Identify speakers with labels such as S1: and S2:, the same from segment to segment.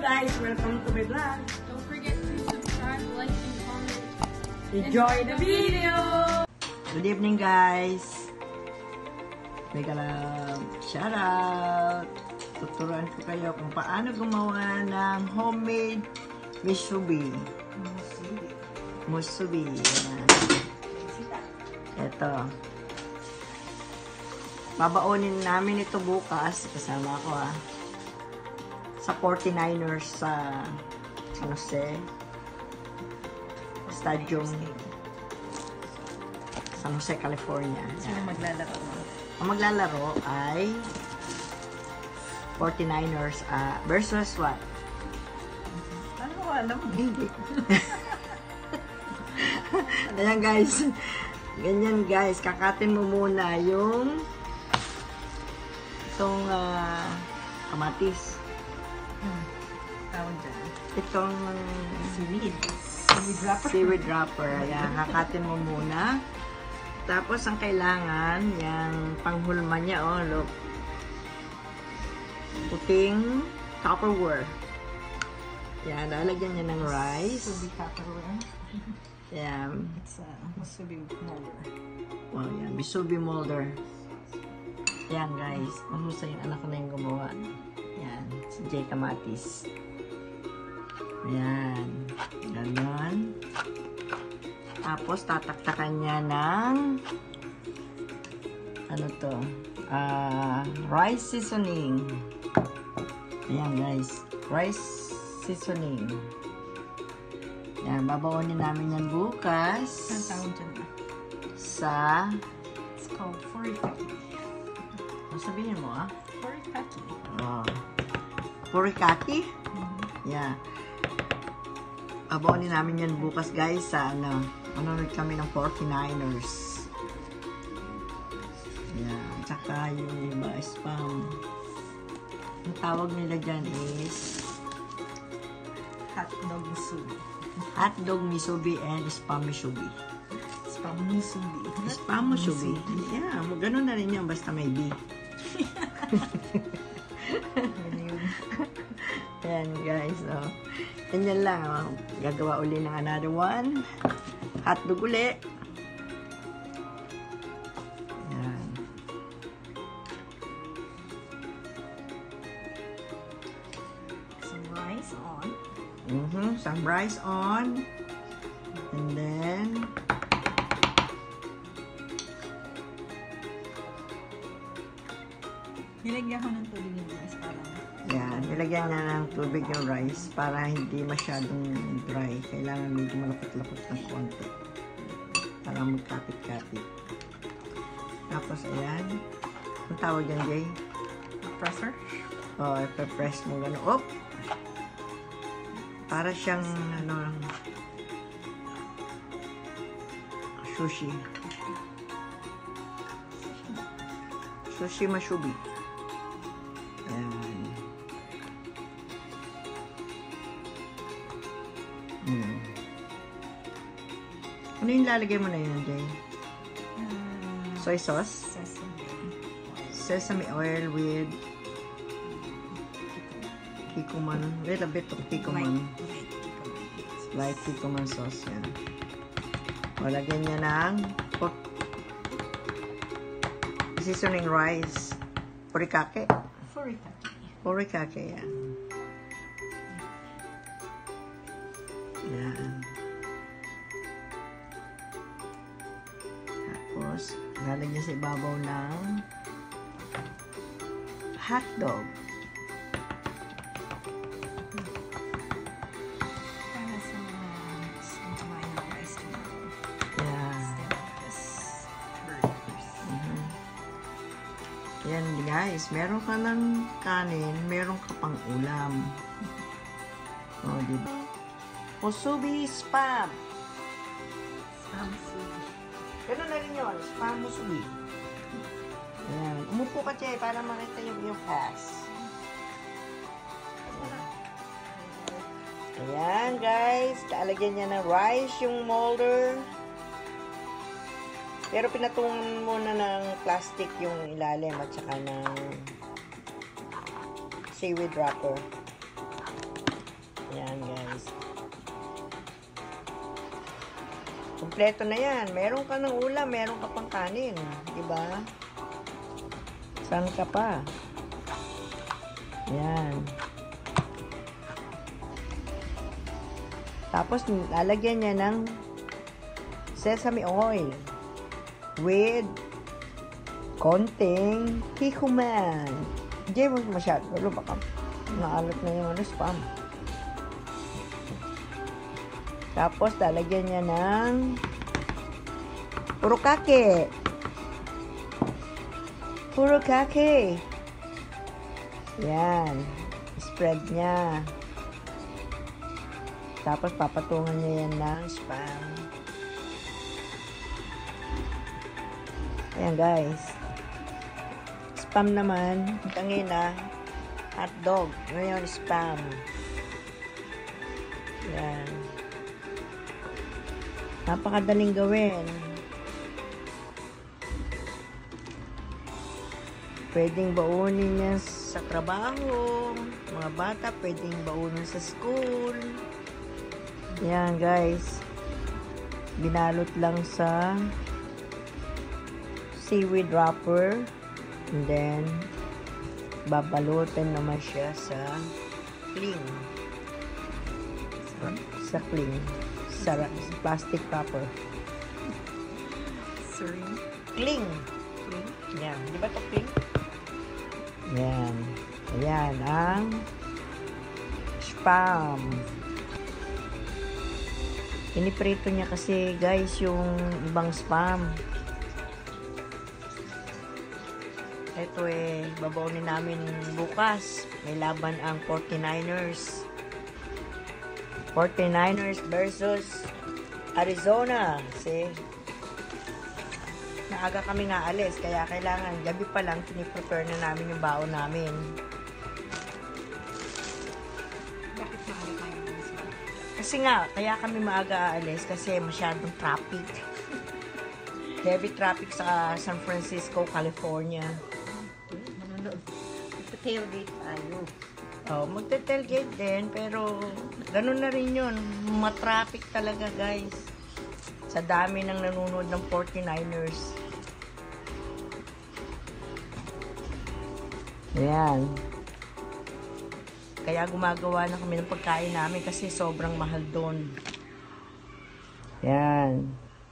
S1: guys, welcome to my vlog.
S2: Don't forget to subscribe, like, and comment.
S1: Enjoy the video! Good evening guys. Mega love. Shout out. Tuturuan ko kayo kung paano gumawa ng homemade musubi. Musubi. Ito. Babaonin namin ito bukas. Kasama ko sa 49ers sa San Jose Stadium, San Jose, California.
S2: Sino maglalaro?
S1: Ang maglalaro ay 49ers versus what?
S2: Ano ko alam?
S1: Hindi. Ayan guys. Ganyan guys. Kakatin mo muna yung itong kamatis.
S2: Tawag dyan.
S1: Itong
S2: Seaweed wrapper.
S1: Seaweed wrapper. Ayan, kakatin mo muna. Tapos, ang kailangan, yung panghulma niya, look. Puting Tupperware. Ayan, lalagyan niya ng rice.
S2: Musubi Tupperware.
S1: Ayan.
S2: It's a Musubi molder.
S1: Wow, yan. Musubi molder. Ayan, guys. Mahusay yung anak ko na yung gumawa. Ayan. Si Jay Kamatis. Ayan. Ganon. Tapos, tataktakan niya ng ano to? Rice seasoning. Ayan, guys. Rice seasoning. Ayan. Babaonin namin yan bukas.
S2: Saan tawag dyan?
S1: Sa
S2: It's called furikake.
S1: sabihin mo,
S2: Furikake.
S1: Furikake? Yeah. Babaonin namin yan bukas, guys, sa manonood kami ng 49ers. Yeah. Tsaka yung iba, spam. Ang tawag nila dyan is
S2: Hotdog Musubi.
S1: Hotdog Musubi and spam musubi.
S2: Spam Musubi.
S1: Spam musubi. Yeah, ganun na rin yan, basta may B. Ayan guys, ganyan lang, gagawa uli ng another one. Hotdog uli. Ayan.
S2: Some rice on.
S1: Some rice on. And then
S2: Nilagyan ko ng tubig yung rice para
S1: yan, nilagyan niya ng tubig yung rice para hindi masyadong dry. Kailangan medyo malapot-lapot ng konti para magkapit-kapit. Tapos, ayan. Ang tawag dyan, Jay?
S2: presser.
S1: Ipapress mo gano'n. Oh! Para siyang, sushi. Sushi Musubi. Ayan. Ano yung lalagay mo na yun, Jay? Soy sauce? Sesame oil with kikuman. Little bit of kikuman. Light kikuman sauce. Yan. O, lagyan niya ng seasoning rice. Furikake. Furikake, yan. Yan. Tapos, lalagyan sa ibabaw ng hotdog. Yan guys, meron ka ng kanin, meron ka pang ulam. Diba? Musubi spam.
S2: Spam musubi.
S1: Ganun na rin yun, spam musubi. Ayan. Umupo ka, Che, para makita yung pass. Ayan guys, lalagyan niya ng rice yung molder. Pero pinatungan muna ng plastic yung ilalim at saka ng seaweed wrapper. Ayan, guys. Kompleto na yan. Meron ka ng ulam, meron ka pang kanin. Diba? Saan ka pa? Ayan. Tapos, lalagyan niya ng sesame oil with konting hikuman. Hindi mo masyado. Pero baka naalat na yung spam. Tapos, lalagyan niya ng furikake. Furikake. Yan. Spread niya. Tapos, papatungan niya yan ng spam. Ayan, guys. Spam naman. Tangina. Hotdog. Ngayon, spam. Yan. Napakadaling gawin. Pwedeng baunin niya sa trabaho. Mga bata, pwedeng baunin sa school. Yan, guys. Binalot lang sa seaweed wrapper. And then, babalutin naman siya sa cling. Sa cling. Sa plastic wrapper.
S2: Sorry.
S1: Cling.
S2: Cling.
S1: Yan. Di ba ito cling? Yan. Ayan ang spam. Piniprito niya kasi, guys, yung ibang spam. Ito babaunin namin bukas. May laban ang 49ers. 49ers versus Arizona. Kasi naaga kami nga alis. Kaya kailangan gabi pa lang piniprepare na namin yung baon namin.
S2: Bakit maaga kayo guys?
S1: Kasi nga, kaya kami maaga aalis kasi masyadong traffic. Heavy traffic sa San Francisco, California.
S2: Magpa-tailgate tayo.
S1: Oh, magte-tailgate din, pero ganun na rin yun. Matraffic talaga, guys. Sa dami ng nanonood ng 49ers. Ayan. Kaya gumagawa na kami ng pagkain namin kasi sobrang mahal doon. Ayan.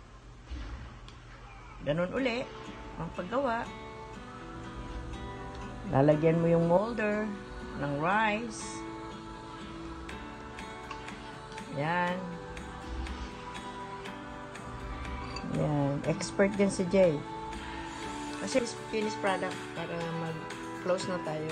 S1: Ganun uli ang paggawa. Lalagyan mo yung molder ng rice. Yan. Yan. Expert din si Jay. Kasi finished product para mag-close na tayo.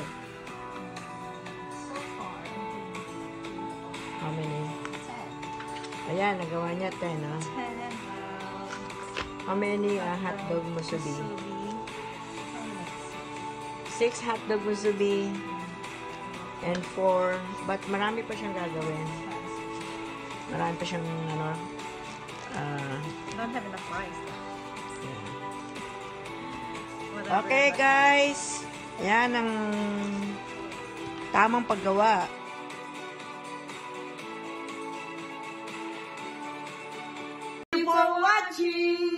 S2: So far,
S1: How many?
S2: 10.
S1: Ayan, nagawa niya 10, ha?
S2: 10 and
S1: How many hotdog musubi? 6 hotdog musubi and 4, but marami pa siyang gagawin. Marami pa siyang
S2: don't have enough rice.
S1: Okay, guys. Ayan ang tamang paggawa.
S3: For watching.